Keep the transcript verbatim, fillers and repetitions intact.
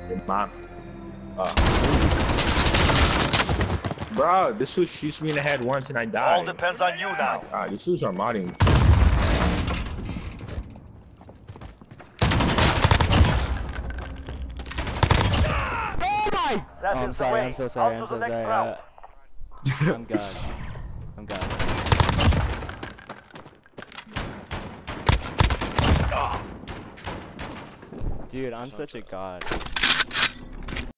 In my, uh, bro, this dude shoots me in the head once and I die. All depends on you now. Oh my God, these dudes are modding. Oh my! That Oh, I'm is the sorry. way. I'm so sorry. On I'm to the so next sorry. round. Uh, I'm God. I'm God. Dude, I'm such a god.